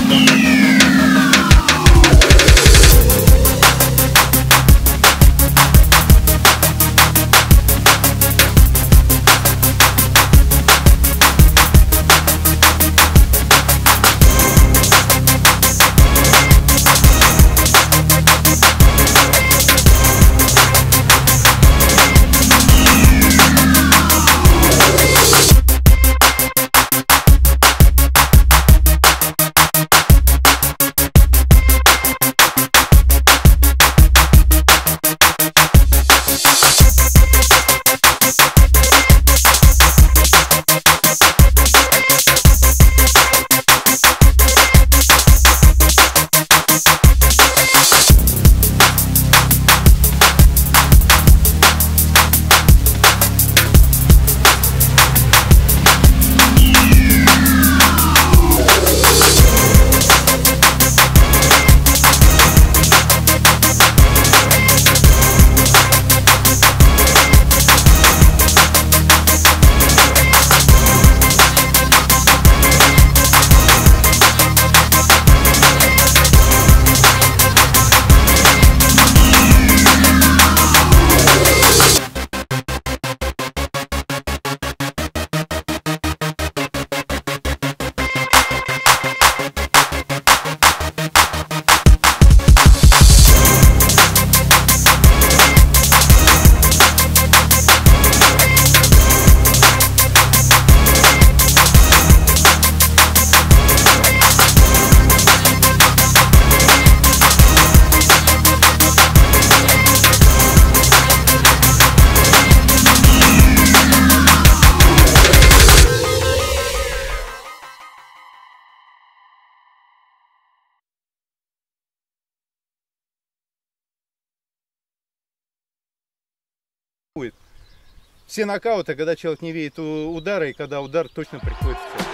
Все нокауты, когда человек не видит удара, и когда удар точно приходит в цель.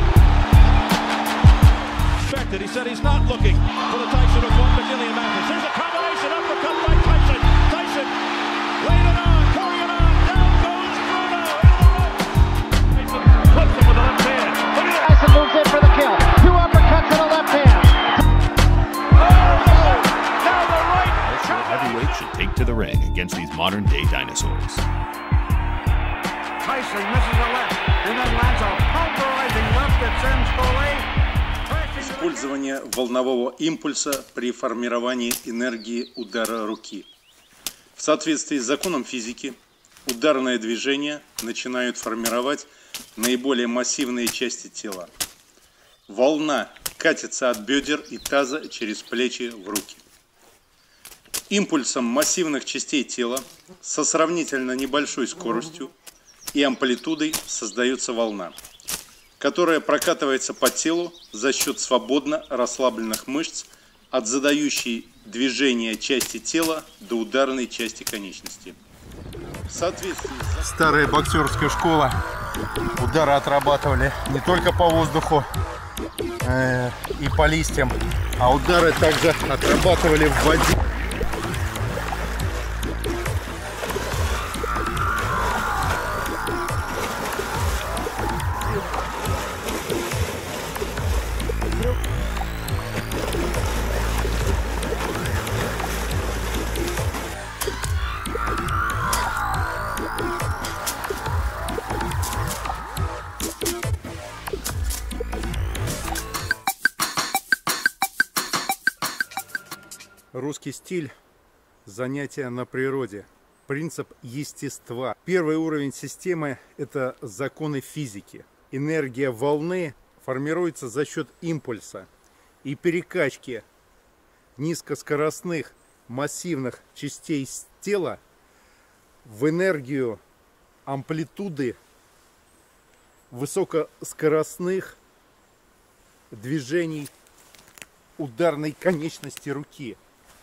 Heavyweights should take to the ring against these modern-day dinosaurs. Tyson misses a left and then lands a pulverizing left that sends Foley. Использование волнового импульса при формировании энергии удара руки. В соответствии с законом физики, ударное движение начинают формировать наиболее массивные части тела. Волна катится от бедер и таза через плечи в руки. Импульсом массивных частей тела со сравнительно небольшой скоростью и амплитудой создается волна, которая прокатывается по телу за счет свободно расслабленных мышц от задающей движение части тела до ударной части конечности. В соответствии с... Старая боксерская школа. Удары отрабатывали не только по воздуху и по листьям, а удары также отрабатывали в воде. Русский стиль – занятия на природе, принцип естества. Первый уровень системы – это законы физики. Энергия волны формируется за счет импульса и перекачки низкоскоростных массивных частей тела в энергию амплитуды высокоскоростных движений ударной конечности руки.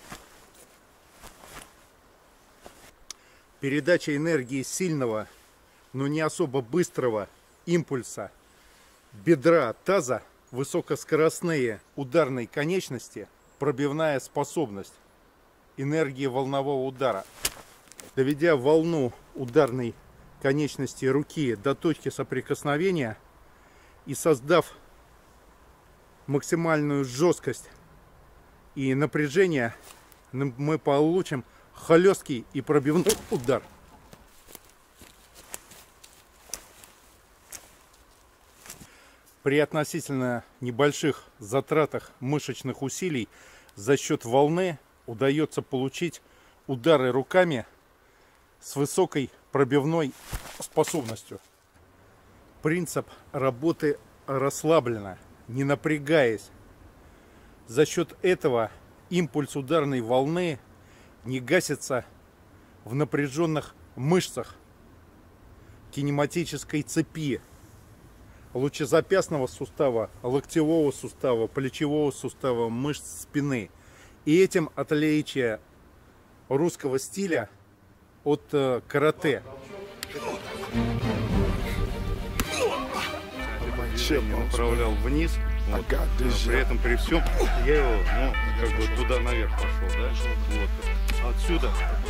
Передача энергии сильного, но не особо быстрого импульса бедра таза, высокоскоростные ударной конечности, пробивная способность энергии волнового удара. Доведя волну ударной конечности руки до точки соприкосновения и создав максимальную жесткость и напряжение, мы получим хлесткий и пробивной удар. При относительно небольших затратах мышечных усилий за счет волны удается получить удары руками с высокой пробивной способностью. Принцип работы расслабленно, не напрягаясь. За счет этого импульс ударной волны не гасится в напряженных мышцах кинематической цепи, лучезапястного сустава, локтевого сустава, плечевого сустава, мышц спины. И этим отличие русского стиля от карате. Направлял вниз, вот. При этом при всем я его, как бы туда наверх пошел, да? Вот. Отсюда.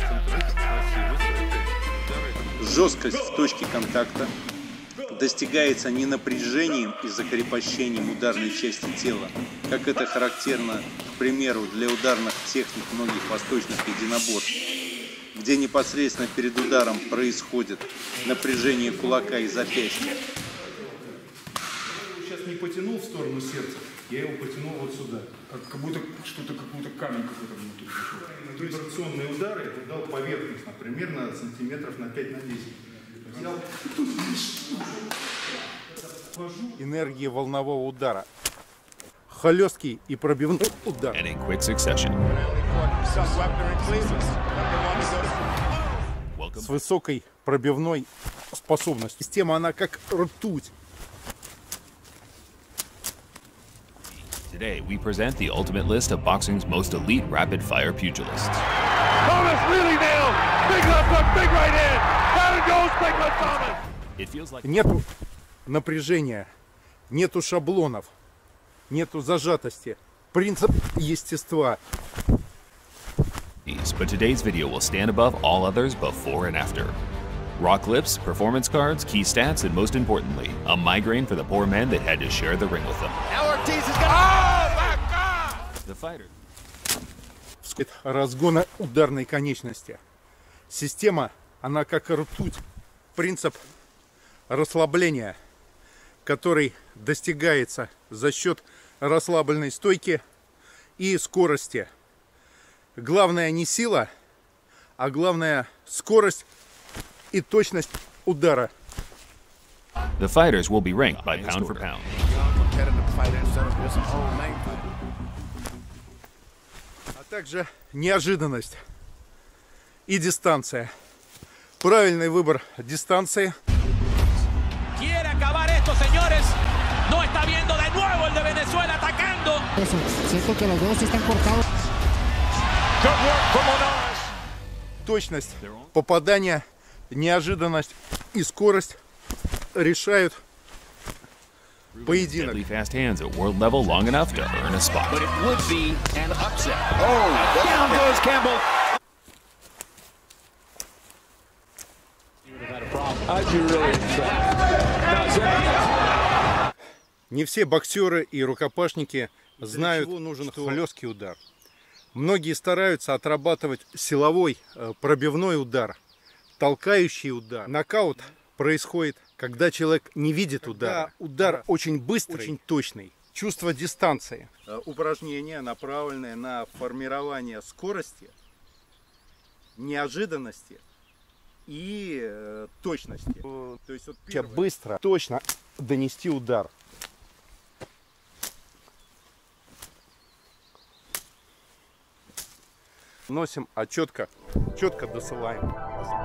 Жесткость в точке контакта достигается не напряжением и закрепощением ударной части тела, как это характерно, к примеру, для ударных техник многих восточных единоборств, где непосредственно перед ударом происходит напряжение кулака и запястья. Сейчас не потянул в сторону сердца, я его потянул вот сюда. Как будто что-то, какой-то камень какой-то внутри пришел. Вибрационные удары я дал поверхностно, примерно сантиметров на 5 на 10. Взял. Энергия волнового удара. Хлесткий и пробивной удар. And in quick succession. С высокой пробивной способностью. Система, она как ртуть. Today, we present the ultimate list of boxing's most elite rapid-fire pugilists. Thomas really nailed. Big left hook, big right hand. Down it goes, big left Thomas. It feels like Нету напряжения, нету шаблонов, нету зажатости. Принцип естества. but today's video will stand above all others before and after. Raw clips, performance cards, key stats, and most importantly, a migraine for the poor men that had to share the ring with them. Now Ortiz is gonna. Oh my God! The fighter. Разгона ударной конечности. Система, она как ртуть. Принцип расслабления, который достигается за счет расслабленной стойки и скорости. Главное не сила, а главное скорость и точность удара. The fighters will be ranked by pound for pound. А также неожиданность и дистанция. Правильный выбор дистанции. Quiere acabar esto, señores. No está viendo de nuevo el de Venezuela atacando. Siento que los dedos están cortados. Точность попадания, неожиданность и скорость решают поединок. Deadly fast hands at world level long enough to earn a spot. But it would be an upset. Oh, down goes Campbell. Не все боксеры и рукопашники знают, что нужен хлесткий удар. Многие стараются отрабатывать силовой пробивной удар, толкающий удар. Нокаут происходит, когда человек не видит удара. Удар очень быстрый, очень точный. Чувство дистанции. Упражнения, направленные на формирование скорости, неожиданности и точности. То есть вот быстро, точно донести удар. Носим, а четко досылаем.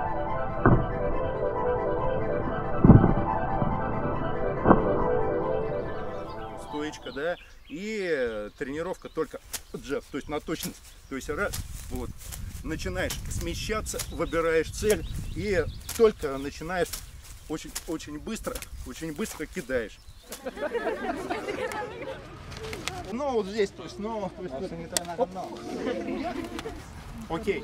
Стоечка, да, и тренировка только джеб, то есть на точность. То есть раз, вот, начинаешь смещаться, выбираешь цель и только начинаешь очень быстро кидаешь. Ну, вот здесь, то есть, ну, окей.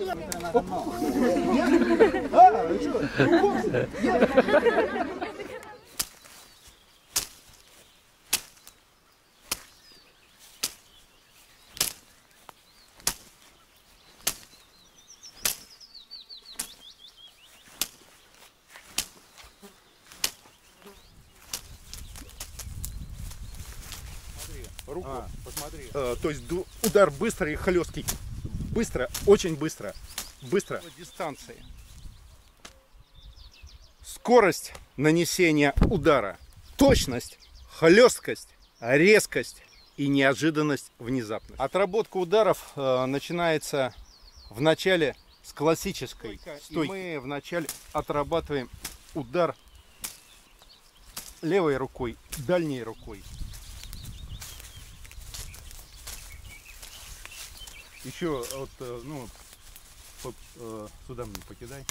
руку, посмотри. То есть удар быстрый и хлесткий. Быстро, очень быстро. Быстро. Дистанции. Скорость нанесения удара. Точность, хлесткость, резкость и неожиданность, внезапность. Отработка ударов начинается в начале с классической стойки. Мы вначале отрабатываем удар левой рукой, дальней рукой. Еще вот, ну, сюда мне покидай.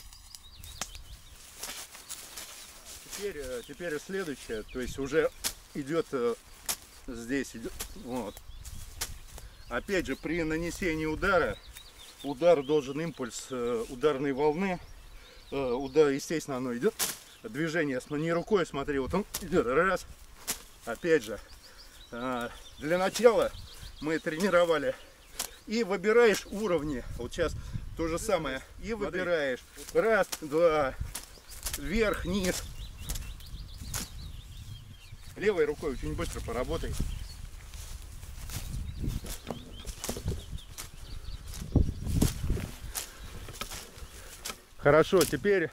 Теперь следующее, то есть уже идет здесь, идет, вот. Опять же, при нанесении удара, удар должен импульс ударной волны, удар, естественно, оно идет, движение не рукой, смотри, вот он идет, раз, опять же, для начала мы тренировали, и выбираешь уровни, вот сейчас то же самое, и выбираешь, раз, два, вверх, низ. Левой рукой очень быстро поработай. Хорошо, теперь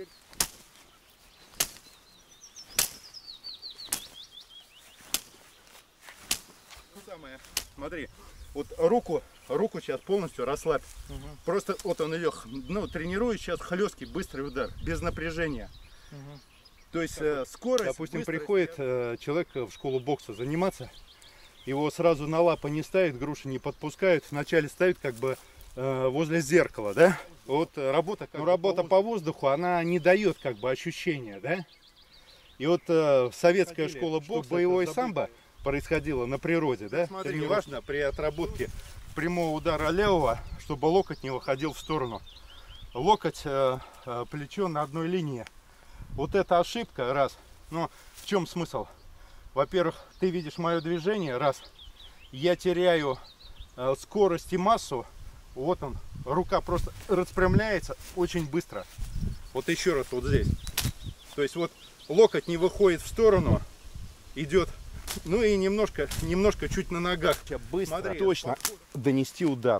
самое. Смотри, вот руку сейчас полностью расслабь. Просто вот он идет, ну, тренирует сейчас хлесткий быстрый удар, без напряжения. То есть скорость. Допустим, приходит человек в школу бокса заниматься, его сразу на лапы не ставят, груши не подпускают, вначале ставят как бы возле зеркала, да? Вот работа по воздуху, она не дает как бы ощущения, да? И вот советская школа бокса, боевой самбо происходило на природе, да? Смотри, не важно при отработке прямого удара левого, чтобы локоть не выходил в сторону. Локоть, плечо на одной линии. Вот это ошибка, раз. Но в чем смысл? Во-первых, ты видишь мое движение, раз. Я теряю скорость и массу. Вот он, рука просто распрямляется очень быстро. Вот еще раз вот здесь. То есть вот локоть не выходит в сторону, идет, ну и немножко чуть на ногах. Быстро, смотри, точно донести удар.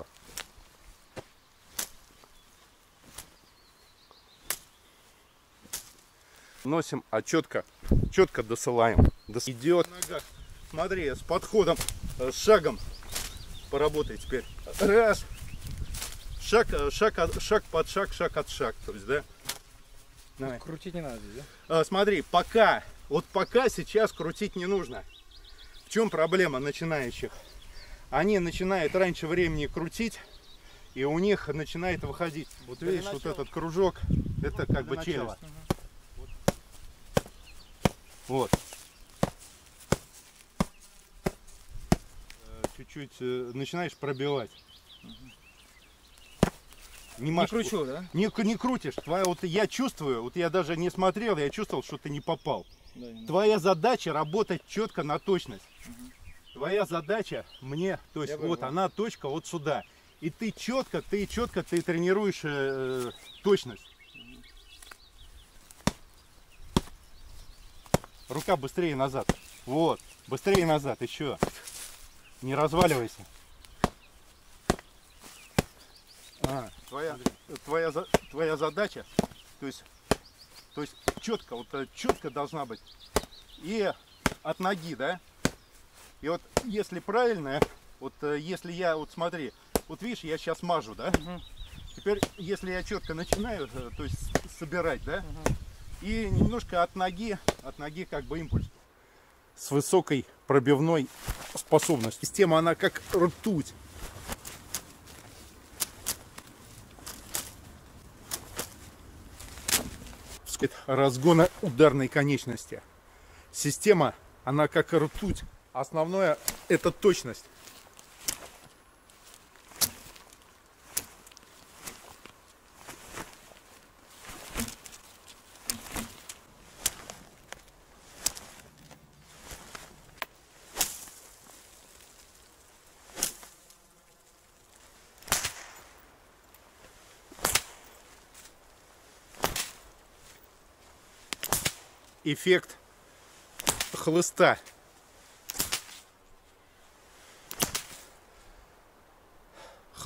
Носим, а четко досылаем. Идет. Смотри, с подходом, с шагом поработай теперь. Раз. Шаг под шаг, шаг от шаг. То есть, да? Давай. Крутить не надо, да? Смотри, пока сейчас крутить не нужно. В чем проблема начинающих? Они начинают раньше времени крутить, и у них начинает выходить. Вот видишь, вот этот кружок, это как бы челюсть. Вот. Чуть-чуть начинаешь пробивать. Не кручу, да? Не крутишь. Вот я чувствую, вот я даже не смотрел, я чувствовал, что ты не попал. Да, твоя задача работать четко на точность. Твоя задача мне, то есть вот она точка вот сюда. И ты четко тренируешь точность. Рука быстрее назад. Вот. Быстрее назад. Еще. Не разваливайся. Твоя задача. То есть четко должна быть. И от ноги, да? И вот если правильно, вот если я, вот смотри, вот видишь, я сейчас мажу, да? Теперь, если я четко начинаю, то есть собирать, да? И немножко от ноги как бы импульс. С высокой пробивной способностью. Система, она как ртуть. Разгона ударной конечности. Система, она как ртуть. Основное — это точность. Эффект хлыста.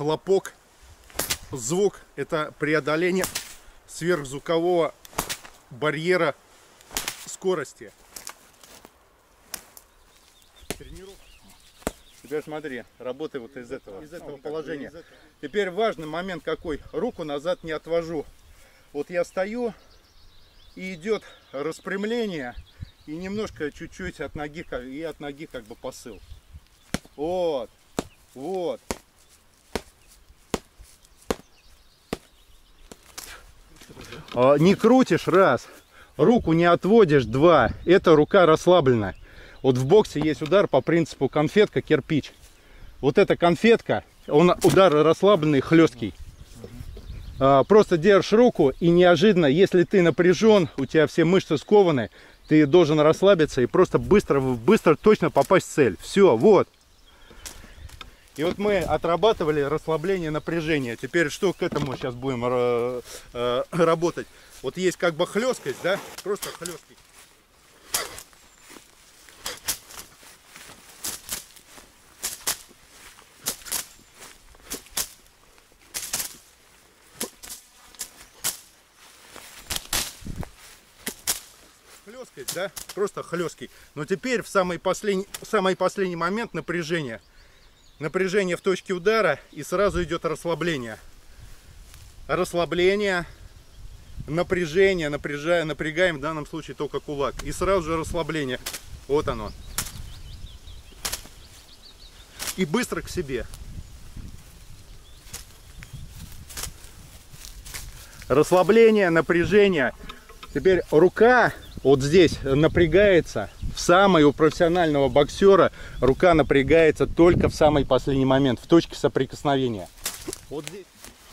хлопок, звук – это преодоление сверхзвукового барьера скорости. Теперь смотри, работай вот из этого положения. Теперь важный момент какой. Руку назад не отвожу. Вот я стою, и идет распрямление, и немножко чуть-чуть от ноги, и от ноги как бы посыл. Вот, вот. Не крутишь, раз. Руку не отводишь, два. Это рука расслаблена. Вот в боксе есть удар по принципу конфетка, кирпич. Вот эта конфетка, удар расслабленный, хлесткий. Просто держишь руку, и неожиданно, если ты напряжен, у тебя все мышцы скованы, ты должен расслабиться и просто быстро точно попасть в цель. Все, вот. И вот мы отрабатывали расслабление напряжения. Теперь что к этому сейчас будем работать? Вот есть как бы хлесткость, да? Просто хлесткость. Хлесткость, да? Просто хлесткий. Но теперь в самый последний момент напряжение. Напряжение в точке удара, и сразу идет расслабление. Расслабление, напряжение, напрягаем в данном случае только кулак. И сразу же расслабление. Вот оно. И быстро к себе. Расслабление, напряжение. Теперь рука вот здесь напрягается. У профессионального боксера рука напрягается только в самый последний момент, в точке соприкосновения. Вот здесь.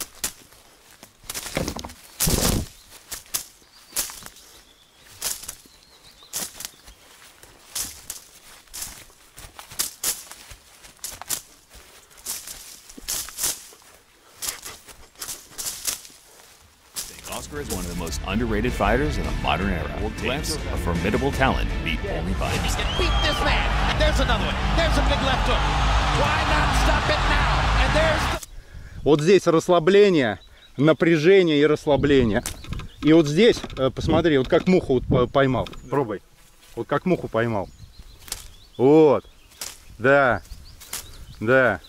Oscar is one of the most underrated fighters in the modern era. Takes a formidable talent beat only by He can beat this man. There's another one. There's a big left hook. Why not stop it now? And there's the... Вот здесь расслабление, напряжение и расслабление. И вот здесь, посмотри, вот как муху поймал. Пробуй. Вот как муху поймал. Вот. Да. Да.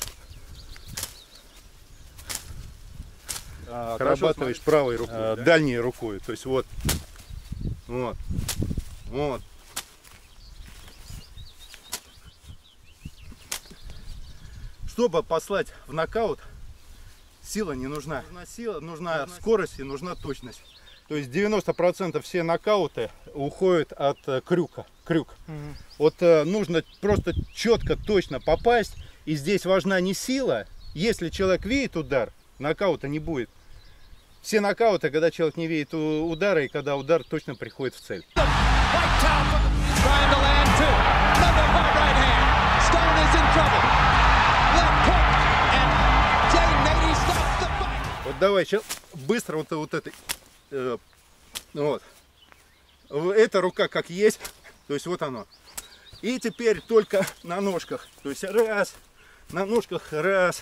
Отрабатываешь правой рукой, да? Дальней рукой. То есть вот. Вот. Вот. Чтобы послать в нокаут, сила не нужна. Нужна сила, нужна скорость и нужна точность. То есть 90% все нокауты уходят от крюка. Крюк. Вот нужно просто четко, точно попасть. И здесь важна не сила. Если человек видит удар, нокаута не будет. Все нокауты, когда человек не видит удара, и когда удар точно приходит в цель. Вот давай сейчас быстро вот этой. Вот. Эта рука как есть. То есть вот оно. И теперь только на ножках. То есть раз. На ножках раз.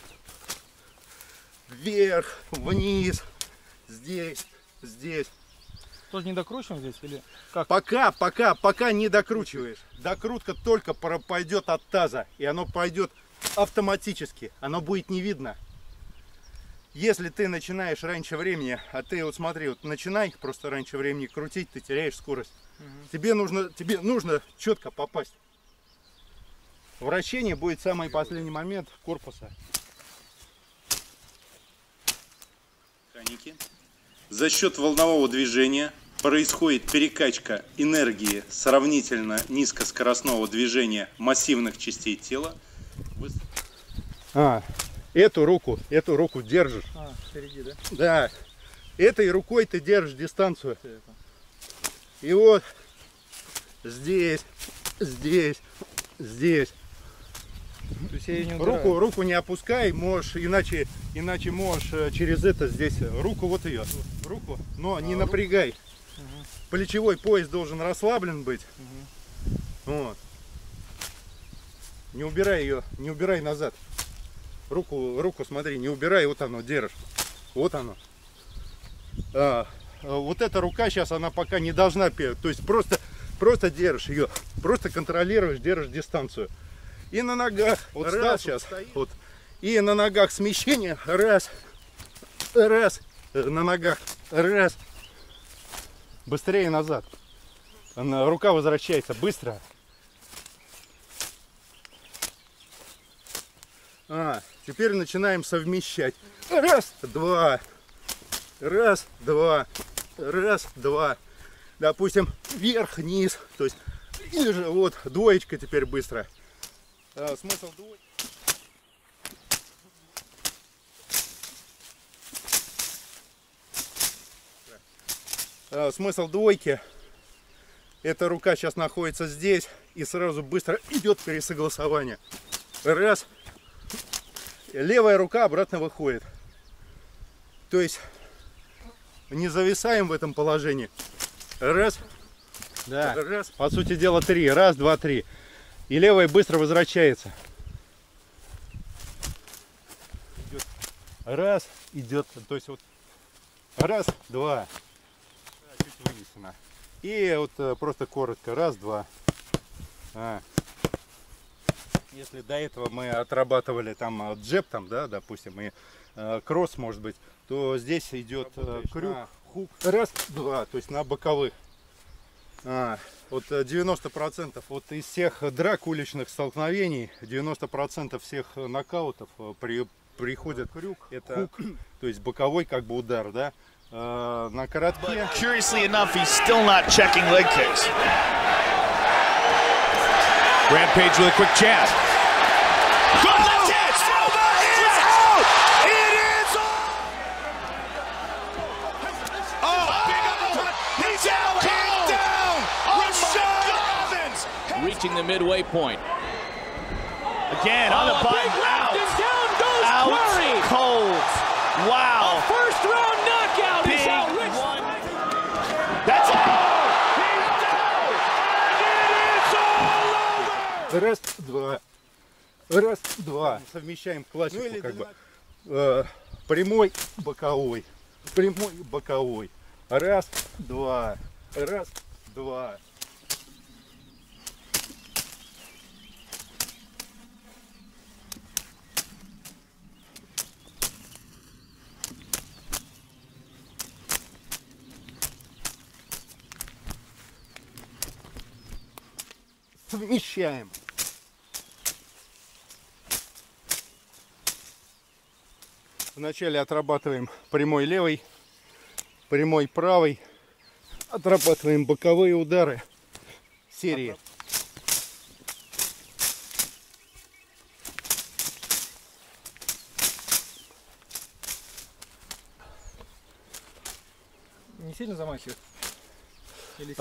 Вверх, вниз, здесь, здесь. Тоже не докручиваем здесь или как? Пока не докручиваешь. Докрутка только пойдет от таза, и оно пойдет автоматически. Оно будет не видно. Если ты начинаешь раньше времени, а ты вот смотри, вот начинай просто раньше времени крутить, ты теряешь скорость. Тебе нужно четко попасть. Вращение будет в самый последний момент корпуса. За счет волнового движения происходит перекачка энергии сравнительно низкоскоростного движения массивных частей тела. Эту руку держишь. Впереди, да? Да. Этой рукой ты держишь дистанцию. И вот здесь, здесь, здесь. То есть я ее не убираю. Руку не опускай, можешь, иначе можешь через это здесь руку, вот ее, руку, но не напрягай. Плечевой пояс должен расслаблен быть. Вот. Не убирай ее, не убирай назад. Руку смотри, не убирай, вот оно, держишь. Вот оно. Вот эта рука сейчас, она пока не должна, то есть просто держишь ее, просто контролируешь, держишь дистанцию. И на ногах, вот стал сейчас, вот, и на ногах смещение, раз, на ногах, раз, быстрее назад. Рука возвращается быстро. Теперь начинаем совмещать. Раз, два. Раз, два. Раз, два. Допустим, вверх, вниз. То есть, или же вот двоечка теперь быстро. Смысл двоечки. Смысл двойки. Эта рука сейчас находится здесь. И сразу быстро идет пересогласование. Раз. Левая рука обратно выходит. То есть не зависаем в этом положении. Раз. Да. Раз. По сути дела 3. Раз, два, 3. И левая быстро возвращается. Идет. Раз. Идет. То есть вот. Раз, два. Чуть вынесено. И вот просто коротко. Раз, два. Если до этого мы отрабатывали там джеб, там, да, допустим, и кросс, может быть, то здесь идет крюк, хук, раз, два, то есть на боковых. Вот 90% вот из всех драк, уличных столкновений, 90% всех нокаутов приходят крюк, это хук, то есть боковой как бы удар, да, на коротке. Curiously enough, he's still not checking leg kicks. Rampage with a quick jab. Good left hand. It's out. It is out. Oh, big uppercut. He's out. He's down. Rashad Evans Reaching the midway point. again on the button. Out. Down goes Curry. Cold. Wow. First round knockout is how Rich. That's it. Раз, два. Раз, два. Совмещаем классику, ну, как бы. Прямой, боковой. Прямой, боковой. Раз, два. Раз, два. Совмещаем. Вначале отрабатываем прямой левый, прямой правый, отрабатываем боковые удары серии. Не сильно замахивает? Или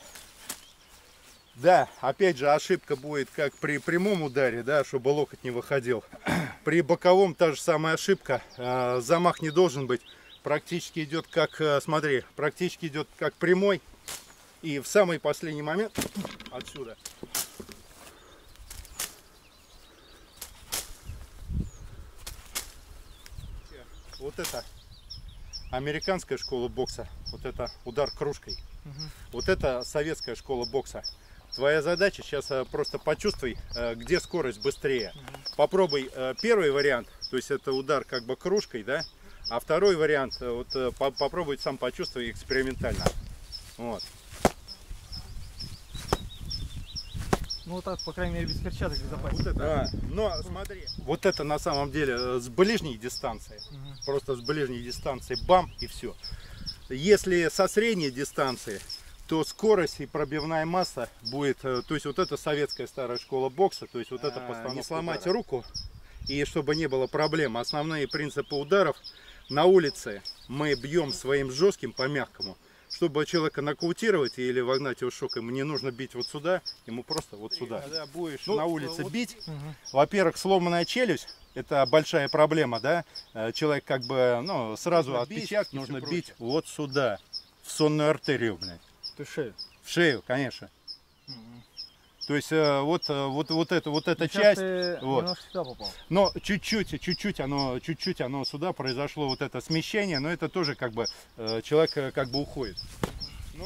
Да, опять же, ошибка будет как при прямом ударе, да, чтобы локоть не выходил. При боковом та же самая ошибка. Замах не должен быть. Практически идет как, смотри, практически идет как прямой. И в самый последний момент отсюда. Вот это американская школа бокса. Вот это удар кружкой. Вот это советская школа бокса. Твоя задача сейчас просто почувствуй, где скорость быстрее. Попробуй первый вариант, то есть это удар как бы кружкой, да. А второй вариант, вот попробуй сам почувствуй экспериментально. Вот. ну вот так, по крайней мере, без перчаток безопаснее. Вот это, но смотри, вот это на самом деле с ближней дистанции. Просто с ближней дистанции бам и все. Если со средней дистанции, то скорость и пробивная масса будет, то есть вот это советская старая школа бокса, то есть вот это постановка. Не сломать руку, и чтобы не было проблем. Основные принципы ударов: на улице мы бьем своим жестким по мягкому. Чтобы человека нокаутировать или вогнать его в шок, ему не нужно бить вот сюда, ему просто вот сюда. Когда будешь на улице бить, во-первых, сломанная челюсть, это большая проблема, да? Человек как бы, ну, сразу отпечатки, нужно бить вот сюда, в сонную артерию, блядь. Ты шею? В шею, конечно. То есть вот эта часть, вот. Но чуть-чуть оно сюда произошло, вот это смещение, но это тоже как бы человек как бы уходит. Ну,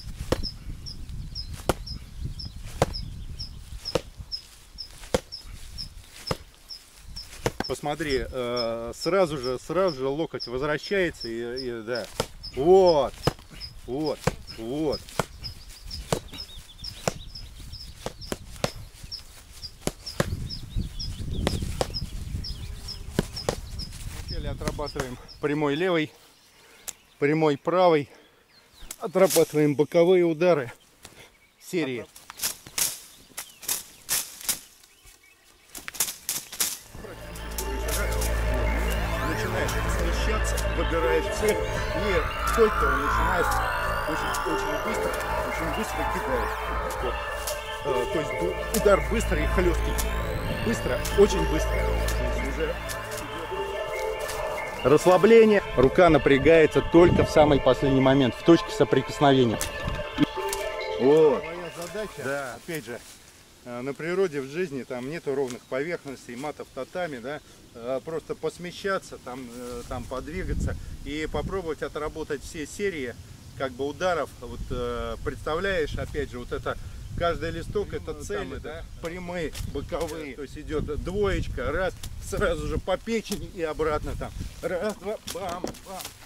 посмотри, сразу же локоть возвращается и да, вот. Вначале отрабатываем прямой левый, прямой правый, отрабатываем боковые удары серии. Начинаешь смещаться, выбираешь цель и только начинаешь очень быстро кидаешь. Вот. То есть удар быстрый и хлесткий. Быстро, очень быстро. Уже расслабление. Рука напрягается только в самый последний момент, в точке соприкосновения. Вот. Твоя задача, да, опять же, на природе, в жизни там нету ровных поверхностей, матов, татами, да, просто посмещаться, там подвигаться и попробовать отработать все серии как бы ударов. Вот представляешь, опять же, вот это каждый листок это цели, да, прямые, боковые, то есть идет двоечка, раз, сразу же по печени и обратно там, раз, два, бам, бам.